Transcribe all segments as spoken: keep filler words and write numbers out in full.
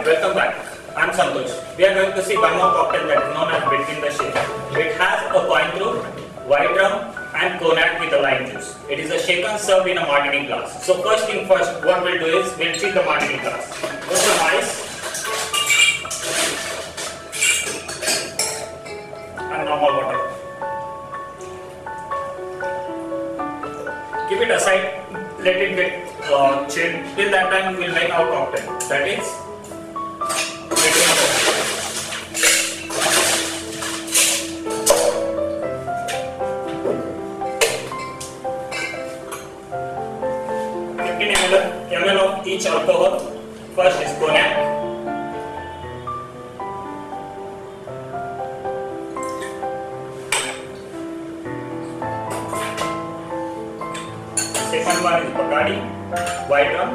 Hi, welcome back. I'm Santosh. We are going to see one more cocktail that is known as Between the Shakes. It has a coin through, white rum and cognac with a lime juice. It is a shaken served in a martini glass. So first thing first, what we'll do is we'll chill the martini glass. Put some ice and normal water. Keep it aside. Let it get uh, chilled. Till that time, we'll make our cocktail. That is Between the fifteen milliliters of each alcohol. First is cognac. Second one is Bacardi, white rum.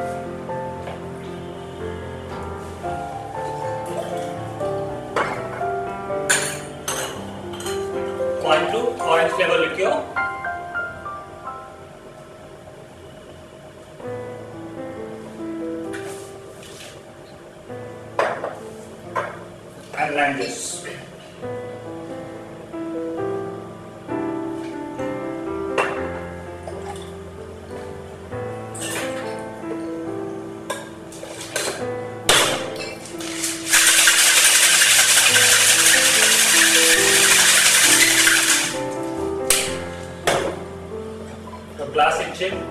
One two orange flavor liqueur. And lime juice. The glass is chilled.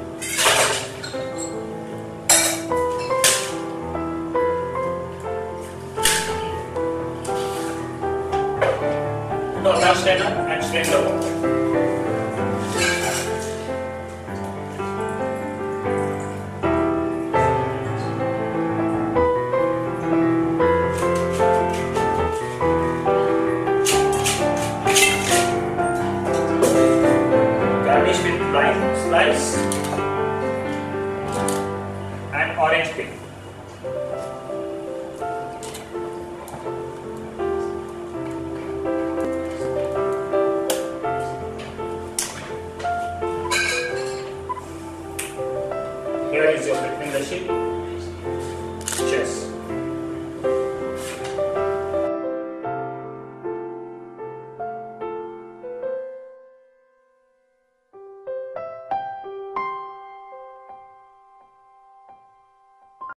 Glass strainer and strain the water. Garnish with lime slice and orange peel. Here is your Between the Shakes.